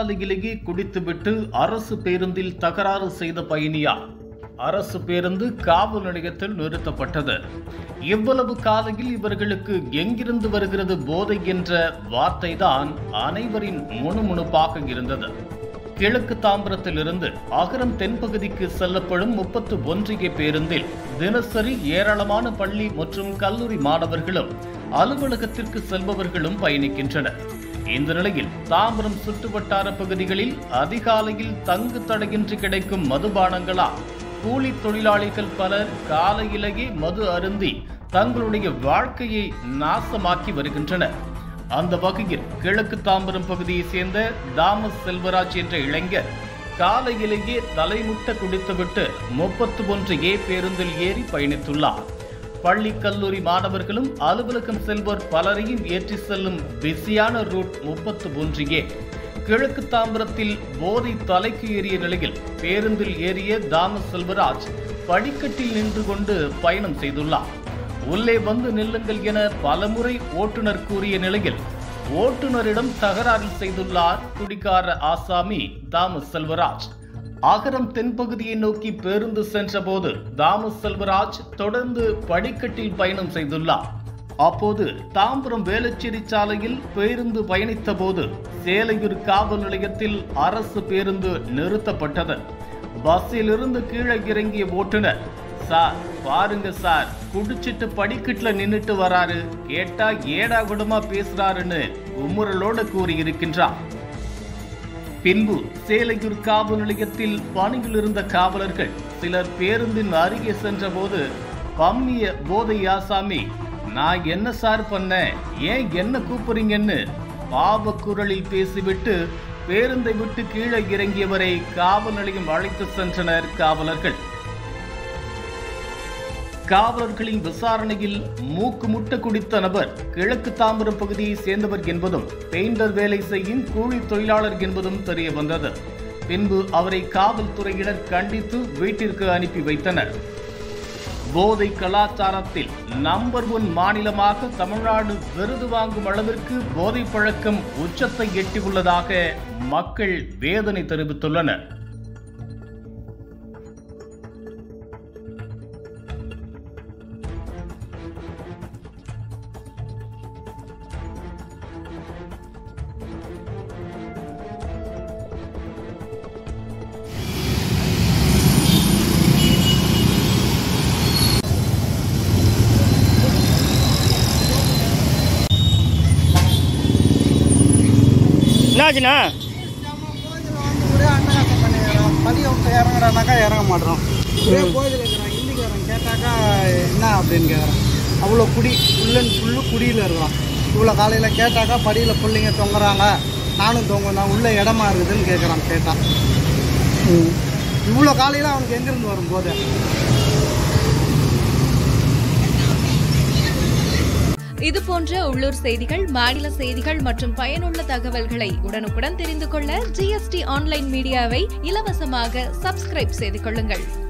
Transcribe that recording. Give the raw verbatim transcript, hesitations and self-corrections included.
அதிகாலையிலேயே குடித்துவிட்டு அரசு பேருந்தில் தகராறு செய்த பயணியால் அரசு பேருந்து காவல் நிலையத்தில் நிறுத்தப்பட்டது. இவ்வளவு காலையில் இவர்களுக்கு எங்கிருந்து வருகிறது போதை என்ற வார்த்தைதான் அனைவரின் முணுமுணுப்பாக இருந்தது. கிழக்கு தாம்பரத்திலிருந்து அகரம் தென்பகுதிக்கு செல்லப்படும் முப்பத்து ஒன்றிய பேருந்தில் தினசரி ஏராளமான பள்ளி மற்றும் கல்லூரி மாணவர்களும் அலுவலகத்திற்கு செல்பவர்களும் பயணிக்கின்றனர். இந்த நிலையில் தாம்பரம் சுற்றுவட்டார பகுதிகளில் அதிகாலையில் தங்கு தடையின்றி கிடைக்கும் மதுபானங்களால் கூலி தொழிலாளிகள் பலர் காலையிலேயே மது அருந்தி தங்களுடைய வாழ்க்கையை நாசமாக்கி வருகின்றனர். அந்த வகையில் கிழக்கு தாம்பரம் பகுதியை சேர்ந்த தாமஸ் செல்வராஜ் என்ற இளைஞர் காலையிலேயே தலைமுட்ட குடித்துவிட்டு முப்பத்தி ஒன்று ஏ பேருந்தில் ஏறி பயணித்துள்ளார். பள்ளி கல்லூரி மாணவர்களும் அலுவலகம் செல்வோர் பலரையும் ஏற்றி செல்லும் பிஸியான ரூட் முப்பத்தி ஒன்று ஏ. கிழக்கு தாம்பரத்தில் போதை தலைக்கு ஏறிய நிலையில் பேருந்தில் ஏறிய தாமஸ் செல்வராஜ் படிக்கட்டில் நின்று கொண்டு பயணம் செய்துள்ளார். உள்ளே வந்து நில்லுங்கள் என பலமுறை ஓட்டுநர் கூறிய நிலையில் ஓட்டுநரிடம் தகராறு செய்துள்ளார் குடிகார ஆசாமி தாமஸ் செல்வராஜ். அகரம் தென்பகுதியை நோக்கி பேருந்து சென்றபோது தாமஸ் செல்வராஜ் தொடர்ந்து படிக்கட்டில் பயணம் செய்துள்ளார். அப்போது தாம்பரம் வேளச்சேரி சாலையில் பேருந்து பயணித்த போது சேலையூர் காவல் நிலையத்தில் அரசு பேருந்து நிறுத்தப்பட்டது. பஸ்ஸில் இருந்து கீழே இறங்கிய ஓட்டுநர், சார் பாருங்க சார், குடிச்சிட்டு படிக்கட்டுல நின்னுட்டு வராரு, கேட்டா ஏடா கூடமா பேசுறாருன்னு உம்முறலோட கூறியிருக்கின்றார். பின்பு சேலையூர் காவல் நிலையத்தில் பணியில் இருந்த காவலர்கள் சிலர் பேருந்தின் அருகே சென்ற போது பம்மிய போதை ஆசாமி, நான் என்ன சார் பண்ண, ஏன் என்ன கூப்பிடுறீங்கன்னு பாவ குரலில் பேசிவிட்டு பேருந்தை விட்டு கீழே இறங்கியவரை காவல் நிலையம் அழைத்து சென்றனர் காவலர்கள். காவலர்களின் விசாரணையில் மூக்கு முட்ட குடித்த நபர் கிழக்கு தாம்பரம் பகுதியை சேர்ந்தவர் என்பதும் பெயிண்டர் வேலை செய்யும் கூலி தொழிலாளர் என்பதும் தெரிய வந்தது. பின்பு அவரை காவல்துறையினர் கண்டித்து வீட்டிற்கு அனுப்பி வைத்தனர். போதை கலாச்சாரத்தில் நம்பர் ஒன் மாநிலமாக தமிழ்நாடு விருது வாங்கும் அளவிற்கு போதை பழக்கம் உச்சத்தை எட்டியுள்ளதாக மக்கள் வேதனை தெரிவித்துள்ளனர். என்னாச்சுண்ணா? இறங்குறானாக்கா இறங்க மாட்டோம். கோயில் இருக்கிறான் ஹிந்திக்காரன் கேட்டாக்கா என்ன அப்படின்னு கேட்குறான். அவ்வளோ குடி ஃபுல்லன் ஃபுல்லு குடியில் இருக்கிறான். இவ்வளோ காலையில் கேட்டாக்கா படியில் பிள்ளைங்க தொங்குறாங்க, நானும் தொங்குதான், உள்ள இடமா இருக்குதுன்னு கேட்குறான். கேட்டான் இவ்வளோ காலையில் அவனுக்கு எங்கேருந்து வரும் போது. இது போன்ற உள்ளூர் செய்திகள், மாநில செய்திகள் மற்றும் பயனுள்ள தகவல்களை உடனுக்குடன் தெரிந்து கொள்ள ஜிஎஸ்டி ஆன்லைன் மீடியாவை இலவசமாக சப்ஸ்கிரைப் செய்து கொள்ளுங்கள்.